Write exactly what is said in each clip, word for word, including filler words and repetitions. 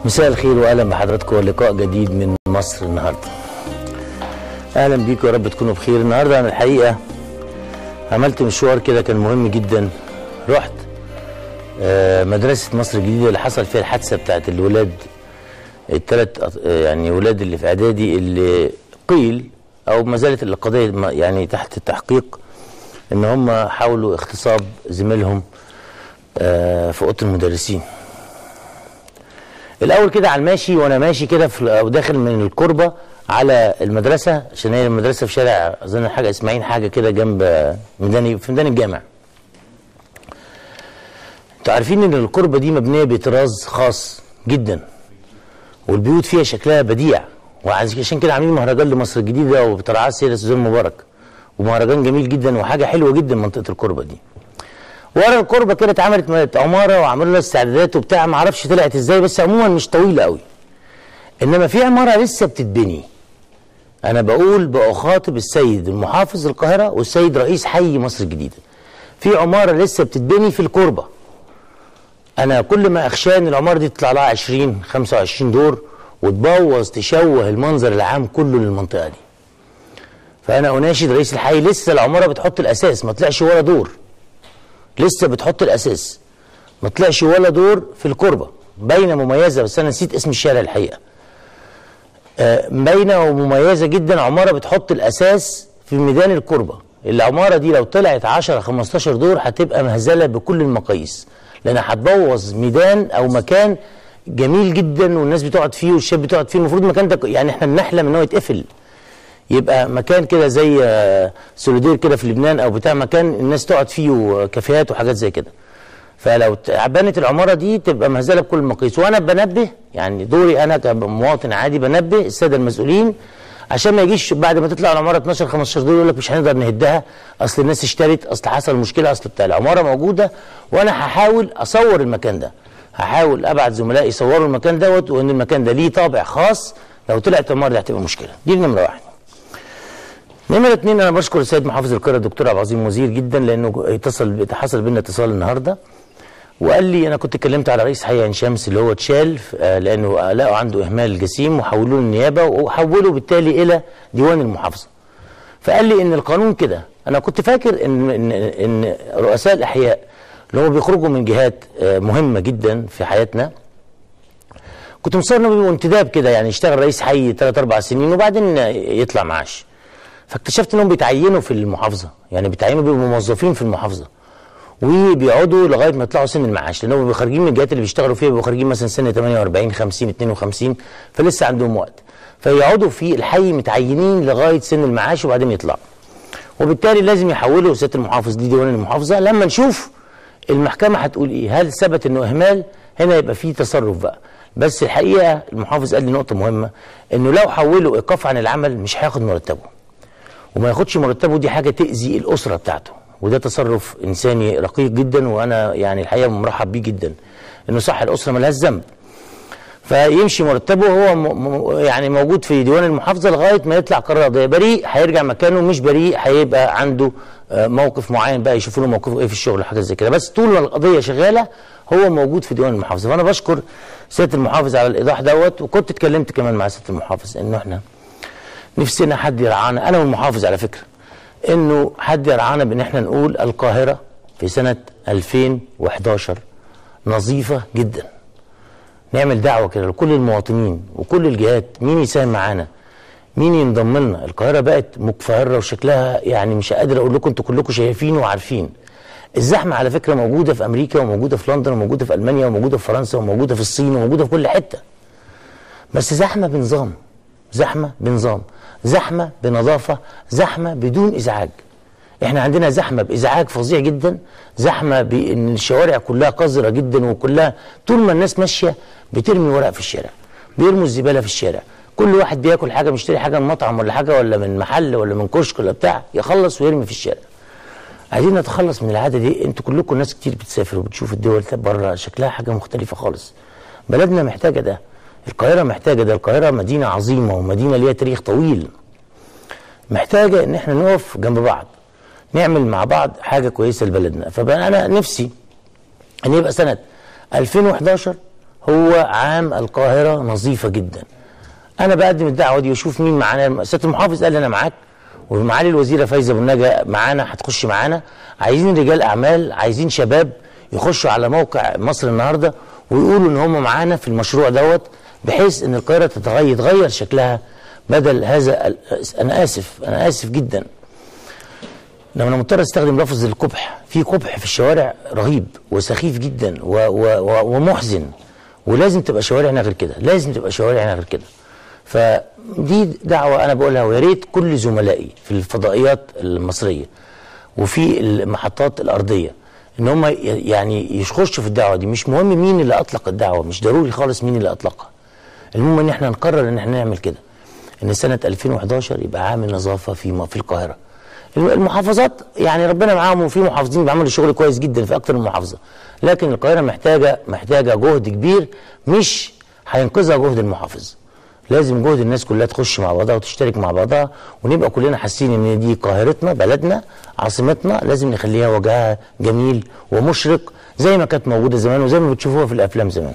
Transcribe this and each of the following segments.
مساء الخير واهلا بحضراتكم ولقاء جديد من مصر النهارده. اهلا بيكم، يا رب تكونوا بخير. النهارده انا الحقيقه عملت مشوار كده كان مهم جدا. رحت مدرسه مصر الجديده اللي حصل فيها الحادثه بتاعت الولاد الثلاث يعني ولاد اللي في اعدادي اللي قيل او ما زالت القضيه يعني تحت التحقيق ان هم حاولوا اغتصاب زميلهم في اوضه المدرسين. الاول كده على الماشي وانا ماشي كده او داخل من الكوربه على المدرسه، عشان هي المدرسه في شارع اظن حاجه اسماعيل حاجه كده جنب ميدان في ميدان الجامع. انتوا عارفين ان الكوربه دي مبنيه بطراز خاص جدا والبيوت فيها شكلها بديع، وعشان كده عاملين مهرجان لمصر الجديده وبترعاه السيده سوزان مبارك، ومهرجان جميل جدا وحاجه حلوه جدا منطقه الكوربه دي. ورا الكوربه كده اتعملت عماره وعملوا لها استعدادات وبتاع، ما اعرفش طلعت ازاي، بس عموما مش طويله قوي. انما في عماره لسه بتتبني. انا بقول بخاطب السيد المحافظ القاهره والسيد رئيس حي مصر الجديده. في عماره لسه بتتبني في الكوربه. انا كل ما اخشى ان العماره دي تطلع لها عشرين خمسة وعشرين دور وتبوظ تشوه المنظر العام كله للمنطقه دي. فانا اناشد رئيس الحي، لسه العماره بتحط الاساس، ما طلعش ولا دور. لسه بتحط الاساس، ما طلعش ولا دور في الكوربه. باينه مميزه، بس انا نسيت اسم الشارع الحقيقه. آه باينه ومميزه جدا، عماره بتحط الاساس في ميدان الكوربه. العماره دي لو طلعت عشرة خمستاشر دور هتبقى مهزله بكل المقاييس، لانها هتبوظ ميدان او مكان جميل جدا والناس بتقعد فيه والشباب بتقعد فيه. المفروض المكان ده يعني احنا بنحلم ان هو يتقفل، يبقى مكان كده زي سوليدير كده في لبنان او بتاع، مكان الناس تقعد فيه وكافيهات وحاجات زي كده. فلو بنت العماره دي تبقى مهزله بكل المقاييس. وانا بنبه، يعني دوري انا كمواطن عادي بنبه الساده المسؤولين عشان ما يجيش بعد ما تطلع العماره اتناشر خمستاشر دور يقول لك مش هنقدر نهدها، اصل الناس اشترت، اصل حصل مشكله، اصل بتاع. العماره موجوده وانا هحاول اصور المكان ده، هحاول ابعت زملائي يصوروا المكان دوت، وان المكان ده ليه طابع خاص. لو طلعت العماره دي هتبقى مشكله. دي نمره واحد. نمرة اتنين، انا بشكر السيد محافظ القاهره الدكتور عبد العظيم وزير جدا، لانه اتصل حصل بينا اتصال النهارده وقال لي انا كنت اتكلمت على رئيس حي عين شمس اللي هو اتشال لانه لقوا عنده اهمال جسيم وحولوه للنيابه وحولوا بالتالي الى ديوان المحافظه. فقال لي ان القانون كده. انا كنت فاكر ان ان ان رؤساء الاحياء اللي هم بيخرجوا من جهات مهمه جدا في حياتنا، كنت مصر انه بيبقوا انتداب كده، يعني يشتغل رئيس حي ثلاث اربع سنين وبعدين يطلع معاش. فاكتشفت انهم بيتعينوا في المحافظه، يعني بيتعينوا بيبقوا موظفين في المحافظه وبيقعدوا لغايه ما يطلعوا سن المعاش، لانهم بيبقوا خارجين من الجهات اللي بيشتغلوا فيها، بيبقوا خارجين مثلا سن تمانية واربعين خمسين اتنين وخمسين، فلسه عندهم وقت، فيقعدوا في الحي متعينين لغايه سن المعاش وبعدين يطلعوا. وبالتالي لازم يحولوا سياده المحافظ دي ديوان المحافظه. لما نشوف المحكمه هتقول ايه، هل ثبت انه اهمال، هنا يبقى في تصرف بقى. بس الحقيقه المحافظ قال لي نقطه مهمه، انه لو حولوا ايقاف عن العمل مش هياخد مرتبه، وما ياخدش مرتبه دي حاجه تاذي الاسره بتاعته، وده تصرف انساني رقيق جدا، وانا يعني الحقيقه مرحب بيه جدا، انه صح الاسره مالهاش ذنب. فيمشي مرتبه هو م يعني موجود في ديوان المحافظه لغايه ما يطلع قرار قضائي. بريء هيرجع مكانه، مش بريء هيبقى عنده موقف معين بقى يشوفوا له موقفه ايه في الشغل وحاجات زي كده، بس طول ما القضيه شغاله هو موجود في ديوان المحافظه. فانا بشكر سياده المحافظ على الايضاح دوت، وكنت اتكلمت كمان مع سياده المحافظ انه احنا نفسنا حد يرعانا، انا والمحافظ على فكره، انه حد يرعانا بان احنا نقول القاهره في سنه الفين وحداشر نظيفه جدا. نعمل دعوه كده لكل المواطنين وكل الجهات، مين يساهم معانا، مين ينضم لنا. القاهره بقت مكفهره وشكلها يعني مش قادر اقول لكم، انتوا كلكم شايفين وعارفين. الزحمه على فكره موجوده في امريكا وموجوده في لندن وموجوده في المانيا وموجوده في فرنسا وموجوده في الصين وموجوده في كل حته. بس زحمه بنظام، زحمه بنظام، زحمه بنظافه، زحمه بدون ازعاج. احنا عندنا زحمه بازعاج فظيع جدا، زحمه بان الشوارع كلها قذره جدا، وكلها طول ما الناس ماشيه بترمي ورق في الشارع، بيرموا الزباله في الشارع، كل واحد بياكل حاجه، مشتري حاجه من مطعم ولا حاجه ولا من محل ولا من كشك ولا بتاع، يخلص ويرمي في الشارع. عايزين نتخلص من العاده دي. انتوا كلكم ناس كتير بتسافر وبتشوف الدول بره شكلها حاجه مختلفه خالص. بلدنا محتاجه ده، القاهره محتاجه ده. القاهره مدينه عظيمه ومدينه ليها تاريخ طويل، محتاجه ان احنا نقف جنب بعض، نعمل مع بعض حاجه كويسه لبلدنا. فبقى انا نفسي ان يبقى سنه الفين وحداشر هو عام القاهره نظيفه جدا. انا بقدم الدعوه دي واشوف مين معانا. سياده المحافظ قال لي انا معاك، ومعالي الوزيره فايزه ابو النجا معانا، هتخش معانا. عايزين رجال اعمال، عايزين شباب يخشوا على موقع مصر النهارده ويقولوا ان هم معانا في المشروع دوت، بحيث ان القاهره تتغير يتغير شكلها بدل هذا. انا اسف انا اسف جدا لما انا مضطر استخدم لفظ القبح. في قبح في الشوارع رهيب وسخيف جدا و و ومحزن، ولازم تبقى شوارعنا غير كده، لازم تبقى شوارعنا غير كده. فدي دعوه انا بقولها، ويا ريت كل زملائي في الفضائيات المصريه وفي المحطات الارضيه ان هم يعني يخشوا في الدعوه دي. مش مهم مين اللي اطلق الدعوه، مش ضروري خالص مين اللي اطلقها. المهم ان احنا نقرر ان احنا نعمل كده، ان سنه ألفين وحداشر يبقى عام النظافه في في القاهره. المحافظات يعني ربنا معاهم، وفي محافظين بيعملوا شغل كويس جدا في اكتر من محافظه، لكن القاهره محتاجه محتاجه جهد كبير، مش هينقذها جهد المحافظ. لازم جهد الناس كلها تخش مع بعضها وتشترك مع بعضها، ونبقى كلنا حاسين ان دي قاهرتنا، بلدنا، عاصمتنا، لازم نخليها وجهها جميل ومشرق زي ما كانت موجوده زمان وزي ما بتشوفوها في الافلام زمان.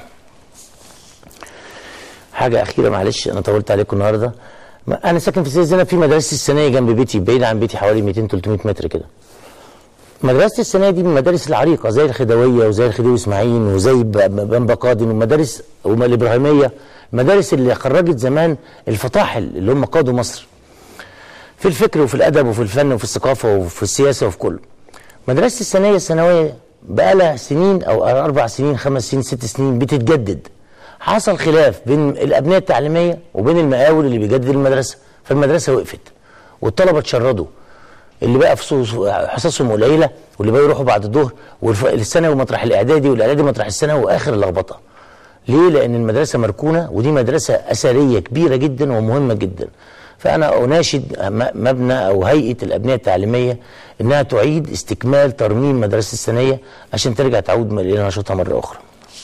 حاجه اخيره معلش انا طولت عليكم النهارده. انا ساكن في سيدي زينب، في مدرسه الثانويه جنب بيتي، بعيد عن بيتي حوالي مئتين ثلاثمئة متر كده. مدرسه الثانويه دي من المدارس العريقه، زي الخديويه وزي الخديوي اسماعيل وزي بنبا قادم والمدارس الابراهيميه، المدارس اللي خرجت زمان الفطاحل اللي هم قادوا مصر في الفكر وفي الادب وفي الفن وفي الثقافه وفي السياسه وفي كله. مدرسه الثانويه الثانويه بقى لها سنين او اربع سنين خمس سنين ست سنين بتتجدد. حصل خلاف بين الابنيه التعليميه وبين المقاول اللي بيجدد المدرسه، فالمدرسه وقفت والطلبه اتشردوا، اللي بقى في حصصهم قليله واللي بقى يروحوا بعد الظهر، والثانوي مطرح الاعدادي والاعدادي مطرح الثانوي، واخر اللخبطه. ليه؟ لان المدرسه مركونه، ودي مدرسه اثريه كبيره جدا ومهمه جدا. فانا اناشد مبنى او هيئه الابنيه التعليميه انها تعيد استكمال ترميم مدرسه الثانويه عشان ترجع تعود الى نشاطها مره اخرى.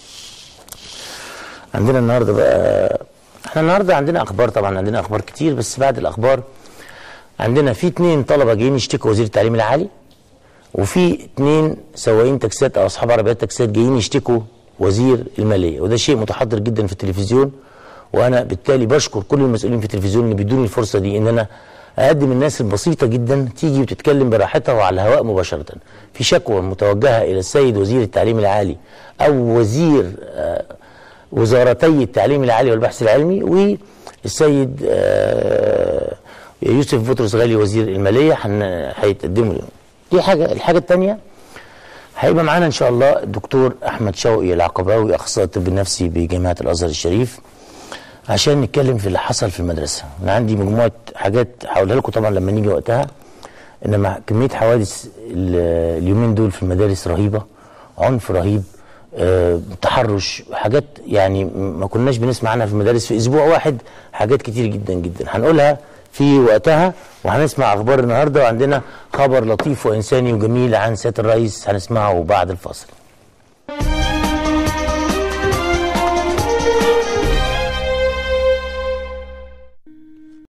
عندنا النهارده بقى، احنا النهارده عندنا اخبار، طبعا عندنا اخبار كتير، بس بعد الاخبار عندنا في اثنين طلبه جايين يشتكوا وزير التعليم العالي، وفي اثنين سواقين تاكسيات او اصحاب عربيات تاكسيات جايين يشتكوا وزير الماليه، وده شيء متحضر جدا في التلفزيون. وانا بالتالي بشكر كل المسؤولين في التلفزيون اللي بيدوني الفرصه دي ان انا اقدم الناس البسيطه جدا تيجي وتتكلم براحتها وعلى الهواء مباشره. في شكوى متوجهه الى السيد وزير التعليم العالي او وزير آه وزارتي التعليم العالي والبحث العلمي والسيد آه يوسف بطرس غالي وزير الماليه، هيتقدموا لهم. دي حاجه. الحاجه الثانيه هيبقى معانا ان شاء الله الدكتور احمد شوقي العقباوي، اخصائي الطب النفسي بجامعه الازهر الشريف، عشان نتكلم في اللي حصل في المدرسه. انا عندي مجموعه حاجات هقولها لكم طبعا لما نيجي وقتها، انما كميه حوادث اليومين دول في المدارس رهيبه، عنف رهيب، أه تحرش، حاجات يعني ما كناش بنسمع عنها في المدارس في اسبوع واحد، حاجات كتير جدا جدا هنقولها في وقتها. وهنسمع اخبار النهارده، وعندنا خبر لطيف وانساني وجميل عن سياده الرئيس هنسمعه بعد الفاصل.